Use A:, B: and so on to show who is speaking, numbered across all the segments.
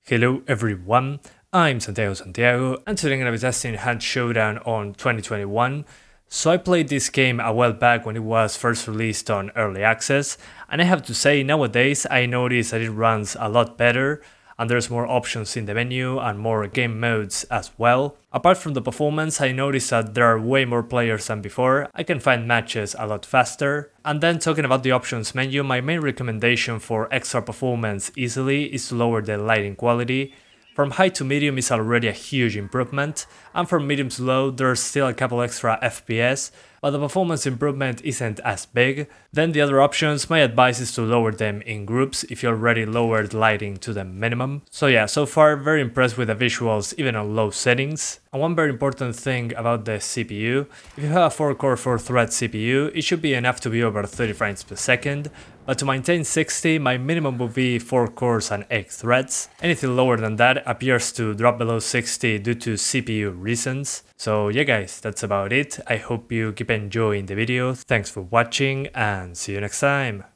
A: Hello everyone, I'm Santiago, and today I'm going to be testing Hunt Showdown on 2021. So I played this game a while back when it was first released on Early Access, and I have to say nowadays I notice that it runs a lot better, and there's more options in the menu and more game modes as well. Apart from the performance, I noticed that there are way more players than before. I can find matches a lot faster. And then talking about the options menu, my main recommendation for extra performance easily is to lower the lighting quality. From high to medium is already a huge improvement, and from medium to low there's still a couple extra FPS, but the performance improvement isn't as big. Then the other options, my advice is to lower them in groups if you already lowered lighting to the minimum. So yeah, so far very impressed with the visuals even on low settings. And one very important thing about the CPU, if you have a 4-core 4-thread CPU, it should be enough to be over 30 frames per second, but to maintain 60, my minimum would be 4 cores and 8 threads. Anything lower than that appears to drop below 60 due to CPU reasons. So yeah guys, that's about it. I hope you keep enjoying the video, thanks for watching and see you next time.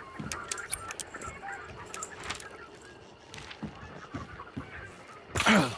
B: Ugh.